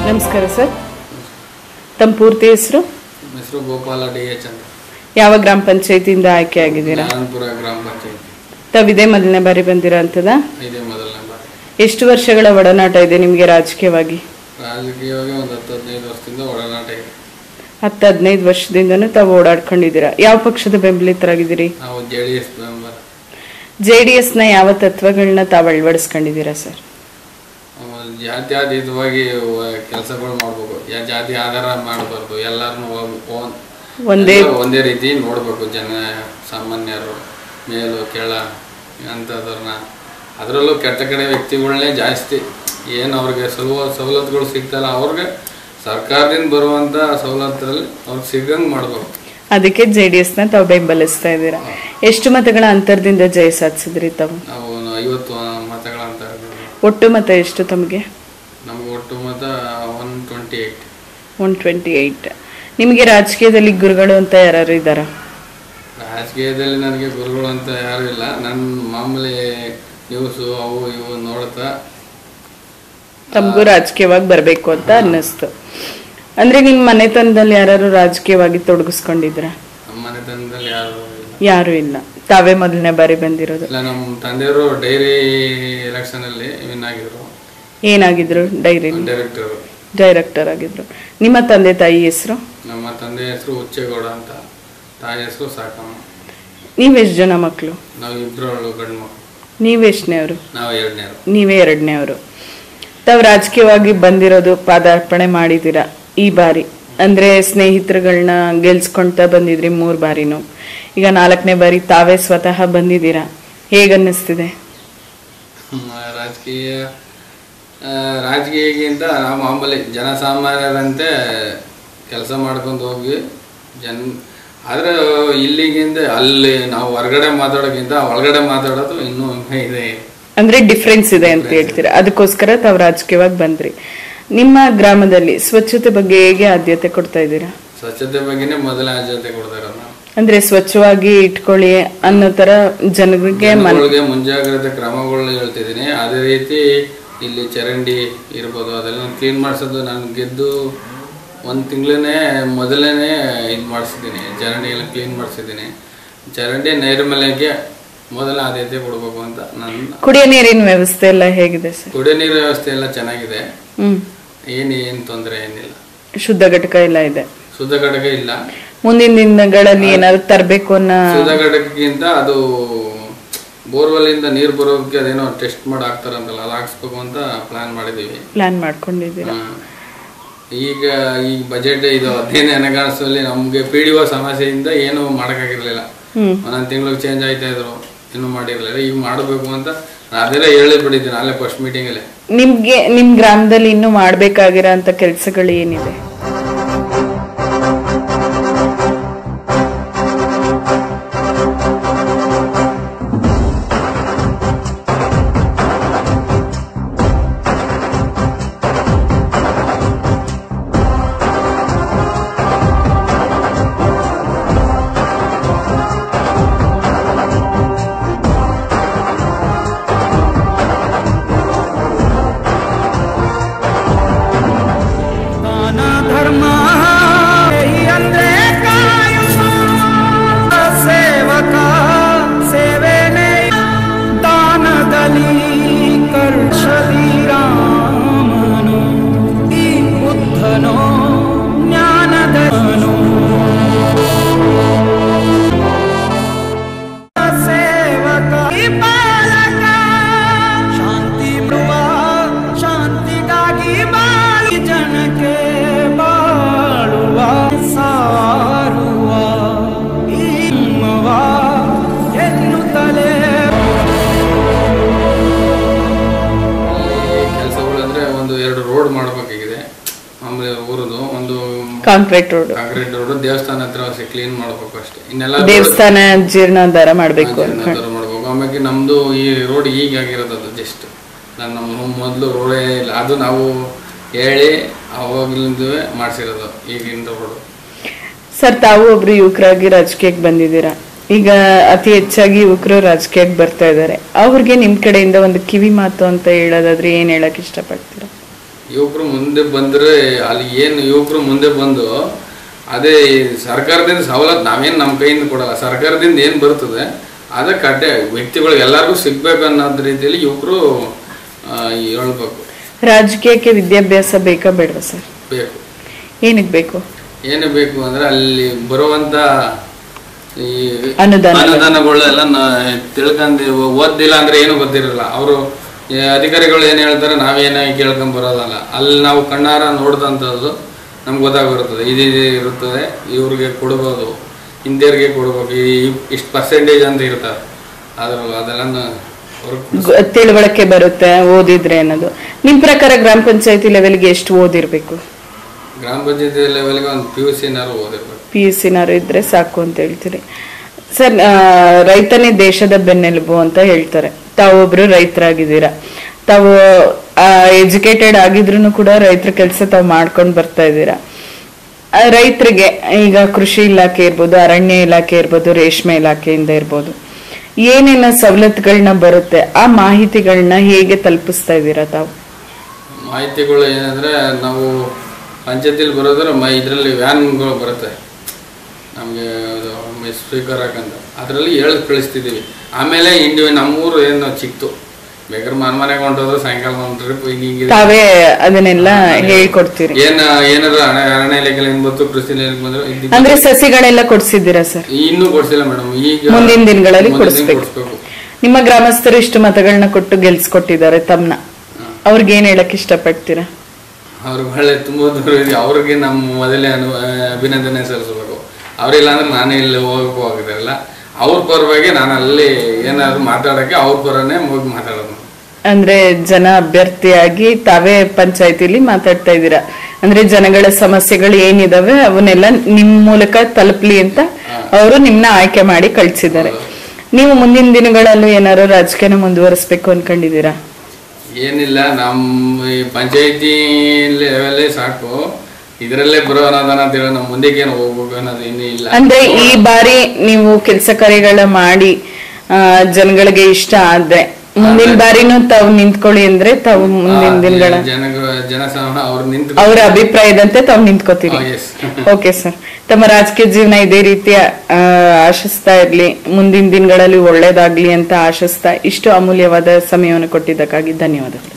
ನಮಸ್ಕಾರ ಸರ್. ತಮ್ಮ ಪೂರ್ತಿ ಹೆಸರು? ಹೆಸರು ಗೋಪಾಲ ಡಿ.ಎಚ್. ಅಂತ. ಯಾವ ಗ್ರಾಮ ಪಂಚಾಯತಿಯಿಂದ ಆಯ್ಕೆ ಆಗಿದ್ದೀರಾ? ನಾರಾಯಣಪುರ ಗ್ರಾಮ ಪಂಚಾಯತಿ. ತಾವಿದೇ ಮೊದಲನೇ ಬಾರಿ ಬಂದಿರೋ ಅಂತದ? ಇದೇ ಮೊದಲನೇ ಬಾರಿ. ಎಷ್ಟು ವರ್ಷಗಳ ಒಡನಾಟ ಇದೆ ನಿಮಗೆ ರಾಜಕೀಯವಾಗಿ? ರಾಜಕೀಯವಾಗಿ ಒಂದು 10-15 ವರ್ಷದಿಂದ ಒಡನಾಟ ಇದೆ. 10-15 ವರ್ಷದಿಂದನೂ ತಾವು ಓಡಾಡ್ಕೊಂಡಿದ್ದೀರಾ. ಯಾವ ಪಕ್ಷದ ಬೆಂಬಲಿತರಾಗಿದ್ದೀರಿ? ನಾವು JDS ಬೆಂಬಲ. JDSನ ಯಾವ ತತ್ವಗಳನ್ನ ತಾವು ಅಳವಡಿಸ್ಕೊಂಡಿದ್ದೀರಾ ಸರ್? ಜಾತ್ಯಾತೀತವಾಗಿ ಕೆಲಸಗಳು ಮಾಡ್ಬೇಕು. ಜಾತಿ ಆಧಾರ ಮಾಡಬಾರ್ದು. ಎಲ್ಲರನ್ನು ಒಂದೇ ರೀತಿ ನೋಡ್ಬೇಕು. ಜನ ಸಾಮಾನ್ಯರು ಮೇಲು ಕೆಳ ಅಂಥದ್ರನ್ನ, ಅದರಲ್ಲೂ ಕೆಟ್ಟ ಕಡೆ ವ್ಯಕ್ತಿಗಳನ್ನೇ ಜಾಸ್ತಿ. ಏನು ಅವ್ರಿಗೆ ಸವಲತ್ತುಗಳು ಸಿಗ್ತಲ್ಲ, ಅವ್ರಿಗೆ ಸರ್ಕಾರದಿಂದ ಬರುವಂಥ ಸವಲತ್ತರಲ್ಲಿ ಅವ್ರಿಗೆ ಸಿಗಂಗೆ ಮಾಡ್ಬೇಕು. ಅದಕ್ಕೆ JDSನ ತಾವು ಬೆಂಬಲಿಸ್ತಾ ಇದ್ದೀರಾ. ಎಷ್ಟು ಮತಗಳ ಅಂತರದಿಂದ ಜಯ ಸಾಧಿಸಿದ್ರಿ ತಾವು? ನಾವು 50 ಮತಗಳ ಅಂತರ. ಒಟ್ಟು ಮತ ಎಷ್ಟು ತಮಗೆ? ನಮ್ಗೆ ಒಟ್ಟು ಮತ 128. 128. ನಿಮಗೆ ರಾಜಕೀಯದಲ್ಲಿ ಗುರುಗಳು ಅಂತ ಯಾರು ಇದ್ದಾರಾ? ರಾಜಕೀಯದಲ್ಲಿ ನನಗೆ ಗುರುಗಳು ಅಂತ ಯಾರು ಇಲ್ಲ. ನನ್ನ ಮಾಮೂಲಿ ನ್ಯೂಸು ಅವು ಇವು ನೋಡ್ತಾ ತಮಗೂ ರಾಜಕೀಯವಾಗಿ ಬರಬೇಕು ಅಂತ ಅನ್ನಿಸ್ತು. ಅಂದ್ರೆ ನಿಮ್ಮ ಮನೆತನದಲ್ಲಿ ಯಾರು ರಾಜಕೀಯವಾಗಿ ತೊಡಗಿಸ್ಕೊಂಡಿದ್ರ? ನಮ್ಮ ಮನೆತನದಲ್ಲಿ ಯಾರು ಇಲ್ಲ. ತಾವೇ ಮೊದಲನೇ ಬಾರಿ ಬಂದಿರೋದು? ಇಲ್ಲ, ನಮ್ಮ ತಂದೆಯವರು ಡೈರಿ ಎಲೆಕ್ಷನ್ ಅಲ್ಲಿ ವಿನ್ ಆಗಿದ್ರು. ಏನಾಗಿದ್ರು? ಡೈರಿ ಡೈರೆಕ್ಟರ್ ಆಗಿದ್ರು. ನಿಮ್ಮ ತಂದೆ ತಾಯಿ ಹೆಸರು? ನಮ್ಮ ತಂದೆ ಹೆಸರು ಹುಚ್ಚೇಗೌಡ ಅಂತ, ತಾಯಿ ಹೆಸರು ಸಾಕಮ್ಮ. ನೀವೆಷ್ಟು ಜನ ಮಕ್ಕಳು? ನಾವು ಇಬ್ಬರು ಗಂಡು ಮಕ್ಕಳು. ನೀವೆಷ್ಟನೇವರು? ನಾವು ಎರಡನೇವರು. ನೀವೇ ಎರಡನೇವರು. ತಾವು ರಾಜಕೀಯವಾಗಿ ಬಂದಿರೋದು, ಪಾದಾರ್ಪಣೆ ಮಾಡಿದ್ದೀರಾ ಈ ಬಾರಿ. ಅಂದ್ರೆ ಸ್ನೇಹಿತರುಗಳನ್ನ ಗೆಲ್ಸ್ಕೊಳ್ತಾ ಬಂದಿದ್ರಿ 3 ಬಾರಿನೂ. ಈಗ 4ನೇ ಬಾರಿ ತಾವೇ ಸ್ವತಃ ಬಂದಿದ್ದೀರಾ. ಹೇಗನ್ನಿಸ್ತಿದೆ? ರಾಜಕೀಯಕ್ಕಿಂತ ನಾವು ಮಾಮೂಲಿ ಜನಸಾಮಾನ್ಯರಂತೆ ಕೆಲಸ ಮಾಡ್ಕೊಂಡು ಹೋಗಿ ಆದರೆ ಇಲ್ಲಿಗಿಂತ ಅಲ್ಲಿ ನಾವು ಹೊರಗಡೆ ಮಾತಾಡೋಕ್ಕಿಂತ ಒಳಗಡೆ ಮಾತಾಡೋದು ಇನ್ನೂ ಇದೆ. ಅಂದ್ರೆ ಡಿಫ್ರೆನ್ಸ್ ಇದೆ ಅಂತ ಹೇಳ್ತೀರಾ. ಅದಕ್ಕೋಸ್ಕರ ತಾವು ರಾಜಕೀಯವಾಗಿ ಬಂದ್ರಿ. ನಿಮ್ಮ ಗ್ರಾಮದಲ್ಲಿ ಸ್ವಚ್ಛತೆ ಬಗ್ಗೆ ಹೇಗೆ ಆದ್ಯತೆ ಕೊಡ್ತಾ ಇದ್ದೀರಾ? ಸ್ವಚ್ಛತೆ ಬಗ್ಗೆನೇ ಮೊದಲ ಆದ್ಯತೆ ಕೊಡ್ತಾ ಇರೋದು. ಅಂದ್ರೆ ಸ್ವಚ್ಛವಾಗಿ ಇಟ್ಕೊಳ್ಳಿ ಅನ್ನೋ ತರ ಜನರಿಗೆ ಮುಂಜಾಗ್ರತೆ ಕ್ರಮಗಳನ್ನ ಹೇಳ್ತಿದ್ದೀನಿ. ಅದೇ ರೀತಿ ಇಲ್ಲಿ ಚರಂಡಿ ಇರ್ಬೋದು, ಅದೆಲ್ಲ ಕ್ಲೀನ್ ಮಾಡಿಸೋದು. ನಾನು ಗೆದ್ದು 1 ತಿಂಗಳೇ ಮೊದಲನೇ ಇದು ಮಾಡಿಸಿದ್ದೀನಿ. ಚರಂಡಿ ಎಲ್ಲ ಕ್ಲೀನ್ ಮಾಡಿಸಿದ್ದೀನಿ. ಚರಂಡಿ ನೈರ್ಮಲ್ಯಕ್ಕೆ ಮೊದಲ ಆದ್ಯತೆ ಕೊಡಬೇಕು ಅಂತ ನನ್ನ. ಕುಡಿಯೋ ನೀರಿನ ವ್ಯವಸ್ಥೆ ಎಲ್ಲ ಹೇಗಿದೆ ಸರ್? ಕುಡಿಯೋ ನೀರಿನ ವ್ಯವಸ್ಥೆ ಎಲ್ಲ ಚೆನ್ನಾಗಿದೆ. ಏನು ತೊಂದರೆ ಏನಿಲ್ಲ. ಶುದ್ಧ ಘಟಕ ಎಲ್ಲ ಇದೆ? ಶುದ್ಧ ಘಟಕ ಇಲ್ಲ. ಮುಂದಿನ ದಿನಗಳಲ್ಲಿ ಏನಾದ್ರು ತರಬೇಕು ಅನ್ನೋ. ಶುದ್ಧ ಘಟಕಕ್ಕಿಂತ ಅದು ಬೋರ್ವೆಲ್ ಇಂದ ನೀರು ಬರೋದಕ್ಕೆ ಅದೇನೋ ಟೆಸ್ಟ್ ಮಾಡಿ ಹಾಕ್ತಾರಂತಲ್ಲ, ಅದು ಹಾಕ್ಸ್ಬೇಕು ಅಂತ ಪ್ಲಾನ್ ಮಾಡಿದೀವಿ. ಪ್ಲಾನ್ ಮಾಡ್ಕೊಂಡಿದ್ದೀರಾ? ಈಗ ಈ ಬಜೆಟ್ ಇದು 15ನೇ ಹಣಕಾಸಲ್ಲಿ ನಮ್ಗೆ PDO ಸಮಸ್ಯೆಯಿಂದ ಏನು ಮಾಡಕ್ಕಾಗಿರ್ಲಿಲ್ಲ. ಒಂದೊಂದು ತಿಂಗಳಿಗೆ ಚೇಂಜ್ ಆಯ್ತಾ ಇದ್ರು, ಇನ್ನೂ ಮಾಡಿರ್ಲಿಲ್ಲ. ಈಗ ಮಾಡಬೇಕು ಅಂತ ಅದೆಲ್ಲ ಹೇಳಿಬಿಟ್ಟಿದ್ದೀನಿ ಅಲ್ಲೇ ಫಸ್ಟ್ ಮೀಟಿಂಗ್ ಅಲ್ಲಿ. ನಿಮ್ ಗ್ರಾಮದಲ್ಲಿ ಇನ್ನೂ ಮಾಡ್ಬೇಕಾಗಿರೋ ಅಂತ ಕೆಲಸಗಳು ಏನಿದೆ? ಕಾಂಕ್ರೀಟ್ ರೋಡ್ ದೇವಸ್ಥಾನ ಹತ್ರ ಕ್ಲೀನ್ ಮಾಡಬೇಕು ಅಷ್ಟೇ. ಇನ್ನೆಲ್ಲ ದೇವಸ್ಥಾನ ಜೀರ್ಣೋದ್ಧಾರ ಮಾಡಬೇಕು. ಆಮೇಲೆ ನಮ್ದು ಈ ರೋಡ್ ಹೀಗಾಗಿರೋದು, ಅದು ಜಸ್ಟ್ ನಮ್ಮ ಮೊದಲು ರೋಡೇ ಇಲ್ಲ. ಅದು ನಾವು ಹೇಳಿ ಅವಾಗ್ಲಿಂದ ಮಾಡಿಸಿರೋದು ಈಗಿನ ರೋಡ್. ಸರ್, ತಾವು ಒಬ್ರು ಯುವಕರಾಗಿ ರಾಜಕೀಯಕ್ಕೆ ಬಂದಿದ್ದೀರಾ. ಈಗ ಅತಿ ಹೆಚ್ಚಾಗಿ ಯುವಕರು ರಾಜಕೀಯಕ್ಕೆ ಬರ್ತಾ ಇದ್ದಾರೆ. ಅವ್ರಿಗೆ ನಿಮ್ ಕಡೆಯಿಂದ ಒಂದು ಕಿವಿ ಮಾತು ಅಂತ ಹೇಳೋದಾದ್ರೆ ಏನ್ ಹೇಳಕ್ ಇಷ್ಟಪಡ್ತೀರಾ? ಯುವಕರು ಮುಂದೆ ಬಂದರೆ ಅಲ್ಲಿ ಏನು ಯುವಕರು ಮುಂದೆ ಬಂದು ಅದೇ ಸರ್ಕಾರದಿಂದ ಸವಲತ್ತು ನಾವೇನು ನಮ್ಮ ಕೈಯಿಂದ ಕೊಡಲ್ಲ, ಸರ್ಕಾರದಿಂದ ಏನು ಬರ್ತದೆ ಅದೇ ಕಡ್ಡೆ ವ್ಯಕ್ತಿಗಳಿಗೆ ಎಲ್ಲರಿಗೂ ಸಿಗ್ಬೇಕು ಅನ್ನೋದ್ ರೀತಿಯಲ್ಲಿ ಯುವಕರು ಹೇಳ್ಬೇಕು. ರಾಜಕೀಯಕ್ಕೆ ವಿದ್ಯಾಭ್ಯಾಸ ಬೇಕಾ ಬೇಡವಾ ಸರ್? ಬೇಕು. ಏನಕ್ಕೆ ಬೇಕು? ಏನು ಬೇಕು ಅಂದ್ರೆ ಅಲ್ಲಿ ಬರುವಂತ ಈ ಅನುದಾನಗಳೆಲ್ಲ ತಿಳ್ಕೊಂಡು ಓದಿಲ್ಲ ಅಂದ್ರೆ ಏನು ಗೊತ್ತಿರಲ್ಲ. ಅವರು ಅಧಿಕಾರಿಗಳು ಏನು ಹೇಳ್ತಾರೆ ನಾವೇನಾಗಿ ಕೇಳ್ಕೊಂಡ್ ಬರೋದಲ್ಲ, ಅಲ್ಲಿ ನಾವು ಕಣ್ಣಾರ ನೋಡಿದಂಥದ್ದು ನಮ್ಗೆ ಗೊತ್ತಾಗಿರುತ್ತದೆ. ಇದು ಇರುತ್ತದೆ, ಇವ್ರಿಗೆ ಕೊಡ್ಬೋದು, ಇಂದಿಯರಿಗೆ ಕೊಡ್ಬೇಕು, ಇಷ್ಟು ಪರ್ಸೆಂಟೇಜ್ ಅಂತ ಇರ್ತಾರೆ. ಅದೆಲ್ಲ ತಿಳುವಳಿಕೆ ಬರುತ್ತೆ ಓದಿದ್ರೆ ಅನ್ನೋದು. ನಿಮ್ ಪ್ರಕಾರ ಗ್ರಾಮ ಪಂಚಾಯತಿ ಲೆವೆಲ್ಗೆ ಎಷ್ಟು ಓದಿರ್ಬೇಕು? ಗ್ರಾಮ ಪಂಚಾಯತಿ ಲೆವೆಲ್ಗೆ ಒಂದು PUCನಾರು ಓದಿರ್ಬೇಕು. PUCನಾರು ಇದ್ರೆ ಸಾಕು ಅಂತ ಹೇಳ್ತೀರಿ ಸರ್. ರೈತನೇ ದೇಶದ ಬೆನ್ನೆಲುಬು ಅಂತ ಹೇಳ್ತಾರೆ. ತಾವೊಬ್ರು ರೈತರಾಗಿದ್ದೀರಾ, ತಾವು ಎಜುಕೇಟೆಡ್ ಆಗಿದ್ರು ಕೂಡ ರೈತರ ಕೆಲಸ ತಾವು ಮಾಡ್ಕೊಂಡು ಬರ್ತಾ ಇದ್ದೀರಾ. ರೈತರಿಗೆ ಈಗ ಕೃಷಿ ಇಲಾಖೆ ಇರ್ಬೋದು, ಅರಣ್ಯ ಇಲಾಖೆ ಇರ್ಬೋದು, ರೇಷ್ಮೆ ಇಲಾಖೆಯಿಂದ ಇರ್ಬೋದು, ಏನೇನ ಸವಲತ್ತುಗಳನ್ನ ಬರುತ್ತೆ ಆ ಮಾಹಿತಿಗಳನ್ನ ಹೇಗೆ ತಲುಪಿಸ್ತಾ ಇದ್ದೀರಾ ತಾವು? ಮಾಹಿತಿಗಳು ಏನಂದ್ರೆ ನಾವು ಪಂಚಾಯತಿಲಿ ಬರೋದ್ರೆ ಇದರಲ್ಲಿ ವ್ಯಾನ್ಗಳು ಬರುತ್ತೆ ನಮಗೆ ಸ್ಪೀಕರ್ ಹಾಕಂತ, ಅದರಲ್ಲಿ ಹೇಳಿ ಕಳಿಸ್ತಿದ್ದೀವಿ. ಆಮೇಲೆ ನಮ್ಮೂರು ಏನು ಚಿಕ್ತು, ಬೇಕಾದ್ರೆ ಮನೆಗೆ ಹೊಂಟೋದ್ರೆ ಸಾಯಂಕಾಲ ಒಂದು ಟ್ರಿಪ್ ಹಿಂಗೆ ತಾವೇ ಅದನ್ನೆಲ್ಲ ಹೇಳ್ಕೊಡ್ತೀರಿ. ಏನಾದ್ರು ಅರಣ್ಯ ಇಲಾಖೆಯಲ್ಲಿ ಏನ್ ಬಂತು, ಕೃಷಿ ಇಲಾಖೆ ಬಂದ್ರೆ ಅಂದ್ರೆ ಸಸಿಗಳೆಲ್ಲ ಕೊಡ್ಸಿದ್ದೀರಾ ಸರ್? ಇನ್ನೂ ಕೊಡ್ಸಿಲ್ಲ ಮೇಡಮ್, ಈಗ ಮುಂದಿನ ದಿನಗಳಲ್ಲಿ ಕೊಡಿಸ್ಬೇಕು. ನಿಮ್ಮ ಗ್ರಾಮಸ್ಥರು ಇಷ್ಟು ಮತಗಳನ್ನ ಕೊಟ್ಟು ಗೆಲ್ಸ್ಕೊಟ್ಟಿದ್ದಾರೆ ತಮ್ಮನ್ನ, ಅವ್ರಿಗೆ ಏನ್ ಹೇಳಕ್ ಇಷ್ಟಪಡ್ತೀರಾ? ಅವ್ರಿಗೆ ಒಳ್ಳೆ ತುಂಬಾ ದೂರ ಇದೆ, ಅವ್ರಿಗೆ ನಮ್ಮ ಮೊದಲೇ ಅಭಿನಂದನೆ ಸಲ್ಲಿಸಬೇಕು. ಅವ್ರಿಲ್ಲ ಅಂದ್ರೆ ನಾನೇ ಇಲ್ಲಿ ಹೋಗಕ್ಕೂ ಆಗಿರಲ್ಲ. ಅವ್ರ ಪರವಾಗಿ ನಾನು ಅಲ್ಲಿ ಏನಾದ್ರು ಮಾತಾಡಕ್ಕೆ ಅವ್ರ ಪರನೇ ಹೋಗಿ ಮಾತಾಡೋದು. ಅಂದ್ರೆ ಜನ ಅಭ್ಯರ್ಥಿಯಾಗಿ ತಾವೇ ಪಂಚಾಯತಿಲಿ ಮಾತಾಡ್ತಾ ಇದ್ದೀರಾ, ಅಂದ್ರೆ ಜನಗಳ ಸಮಸ್ಯೆಗಳು ಏನಿದಾವೆ ಅವನ್ನೆಲ್ಲ ನಿಮ್ ಮೂಲಕ ತಲುಪ್ಲಿ ಅಂತ ಅವರು ನಿಮ್ನ ಆಯ್ಕೆ ಮಾಡಿ ಕಳ್ಸಿದ್ದಾರೆ. ನೀವು ಮುಂದಿನ ದಿನಗಳಲ್ಲೂ ಏನಾದ್ರು ರಾಜಕೀಯನ ಮುಂದುವರಿಸ್ಬೇಕು ಅನ್ಕೊಂಡಿದ್ದೀರಾ? ಏನಿಲ್ಲ, ನಮ್ಮ ಪಂಚಾಯತಿ ಲೆವೆಲ್ಲೇ ಸಾಕು, ಇದರಲ್ಲೇ ಬರೋ ಅನುದಾನ ಅಂತ ಹೇಳಿ ನಮ್ಮ ಮುಂದಕ್ಕೆ ಏನು ಹೋಗ್ಬೇಕು ಅನ್ನೋದು ಇನ್ನೂ ಇಲ್ಲ. ಅಂದ್ರೆ ಈ ಬಾರಿ ನೀವು ಕೆಲಸ ಕಾರ್ಯಗಳ ಮಾಡಿ ಜನಗಳಿಗೆ ಇಷ್ಟ ಆದ್ರೆ ಮುಂದಿನ ಬಾರಿನೂ ತಾವು ನಿಂತ್ಕೊಳ್ಳಿ ಅಂದ್ರೆ ತಾವು ಮುಂದಿನ ದಿನಗಳ ಅವರ ಅಭಿಪ್ರಾಯದಂತೆ ತಾವು ನಿಂತ್ಕೋತೀರಿ. ಓಕೆ ಸರ್, ತಮ್ಮ ರಾಜಕೀಯ ಜೀವನ ಇದೇ ರೀತಿಯ ಆಶಿಸ್ತಾ ಇರ್ಲಿ, ಮುಂದಿನ ದಿನಗಳಲ್ಲಿ ಒಳ್ಳೇದಾಗ್ಲಿ ಅಂತ ಆಶಿಸ್ತಾ ಇಷ್ಟು ಅಮೂಲ್ಯವಾದ ಸಮಯವನ್ನು ಕೊಟ್ಟಿದ್ದಕ್ಕಾಗಿ ಧನ್ಯವಾದಗಳು.